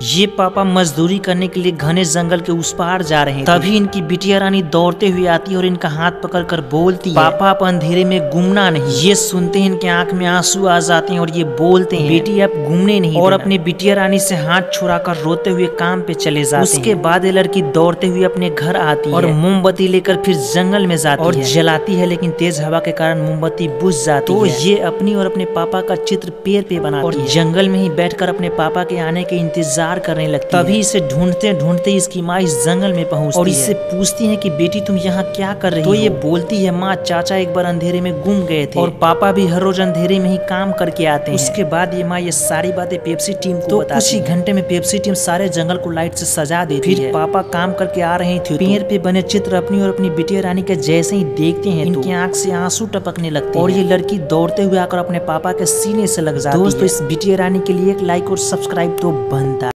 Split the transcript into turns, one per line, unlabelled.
ये पापा मजदूरी करने के लिए घने जंगल के उस पार जा रहे हैं। तभी इनकी बिटिया रानी दौड़ते हुए आती है और इनका हाथ पकड़कर बोलती है, पापा आप अंधेरे में घूमना नहीं। ये सुनते हैं इनके आंख में आंसू आ जाते हैं और ये बोलते हैं, बेटी आप घूमने नहीं। और अपनी बिटिया रानी से हाथ छुड़ाकर रोते हुए काम पे चले जाते हैं। उसके बाद ये लड़की दौड़ते हुए अपने घर आती है और मोमबत्ती लेकर फिर जंगल में जाती है और जलाती है, लेकिन तेज हवा के कारण मोमबत्ती बुझ जाती है। तो ये अपनी और अपने पापा का चित्र पेड़ पे बनाती है और जंगल में ही बैठकर अपने पापा के आने के इंतजार करने लगती है। तभी इसे ढूंढते ढूंढते इसकी माँ इस जंगल में पहुंचती और इससे पूछती है कि बेटी तुम यहाँ क्या कर रही हो? तो ये बोलती है, माँ चाचा एक बार अंधेरे में गुम गए थे और पापा भी हर रोज अंधेरे में ही काम करके आते हैं। उसके बाद ये माँ ये सारी बातें पेप्सी टीम को बताती है। कुछ ही घंटे में पेप्सी टीम सारे जंगल को लाइट से सजा देती है। फिर पापा काम करके आ रहे थे, पेड़ पे बने चित्र अपनी और अपनी बिटिया रानी के जैसे ही देखते हैं इनकी आंख से आंसू टपकने लगते हैं और ये लड़की दौड़ते हुए आकर अपने पापा के सीने से लग जाती है। दोस्तों इस बिटिया रानी के लिए एक लाइक और सब्सक्राइब तो बनता है।